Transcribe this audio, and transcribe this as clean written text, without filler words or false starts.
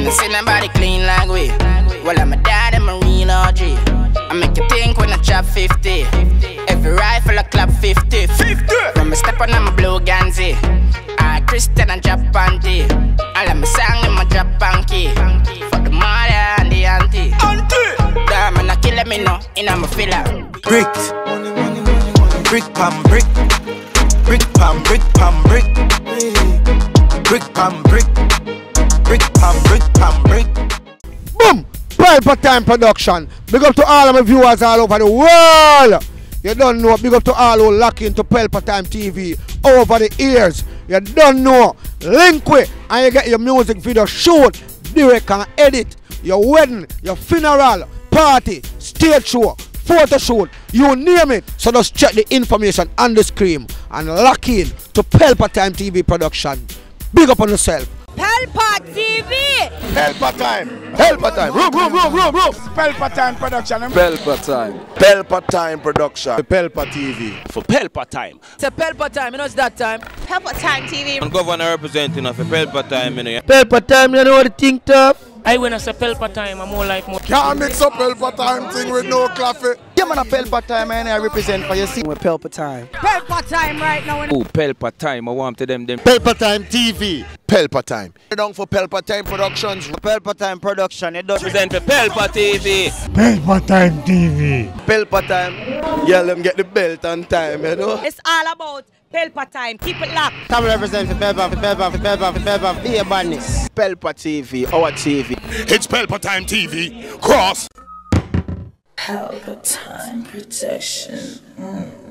I see nobody clean like we. Well, I'm a dad and Marine OG. I make you think when I chop 50. Every rifle I clap 50. 50! When I step on my blue Ganzi. I Christian and Japan tea. I let me sing in my Japan key. For the mother and the auntie. Damn, man, I kill me no, in my filler. Brick. Brick pam brick. Brick pam brick pam brick. Brick pam brick. Brick pam brick pam brick. Boom! Pelpa Time Production. Big up to all of my viewers all over the world. You don't know. Big up to all who lock into Pelpa Time TV over the years. You don't know. Link with and you get your music video shoot, direct and edit. Your wedding, your funeral, party, stage show, photo shoot, you name it. So just check the information on the screen and lock in to Pelpa Time TV Production. Big up on yourself. Pelpa TV! Pelpa Time. Pelpa Time. Room. Pelpa Time Production. Pelpa Time. Pelpa Time Production. Pelpa TV. For Pelpa Time. It's a Pelpa Time, you know it's that time. Pelpa Time TV. I'm governor representing of Pelpa Time, you know. Pelpa Time, you know what the thing tough? I when I say Pelpa Time, I'm more like more. Can't mix up Pelpa Time thing with no coffee. Yeah, man, a Pelpa Time, and I represent for you. See, With Pelpa Time. Pelpa Time right now. Oh, Pelpa Time, I want to them. Pelpa Time TV. Pelpa Time. Down for Pelpa Time Productions. Pelpa Time Production. It does Represent for Pelpa TV. Pelpa Time TV. Pelpa Time. Yeah, let them get the belt on time, you know. It's all about Pelpa Time. Keep it locked. Come represent for Pelpa Via Badness. Pelpa TV, our TV. It's Pelpa Time TV. Cross. Pelpa Time Protection.